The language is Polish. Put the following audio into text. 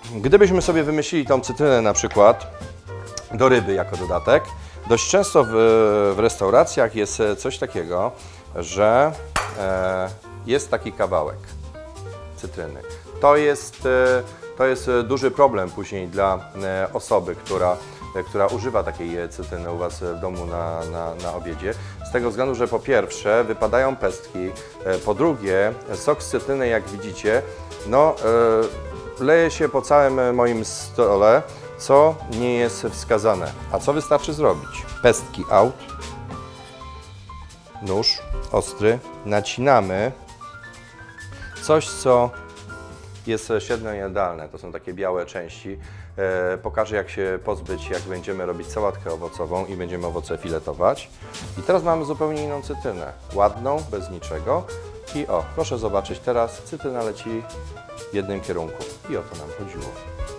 Gdybyśmy sobie wymyślili tą cytrynę na przykład do ryby jako dodatek, dość często w restauracjach jest coś takiego, że jest taki kawałek cytryny. To jest duży problem później dla osoby, która używa takiej cytryny u Was w domu na obiedzie. Z tego względu, że po pierwsze wypadają pestki, po drugie sok z cytryny, jak widzicie, no, leje się po całym moim stole, co nie jest wskazane. A co wystarczy zrobić? Pestki out, nóż ostry, nacinamy coś, co jest średnio jadalne. To są takie białe części. Pokażę, jak się pozbyć, jak będziemy robić sałatkę owocową i będziemy owoce filetować. I teraz mamy zupełnie inną cytrynę. Ładną, bez niczego. I o, proszę zobaczyć, teraz cytryna leci w jednym kierunku. I o to nam chodziło.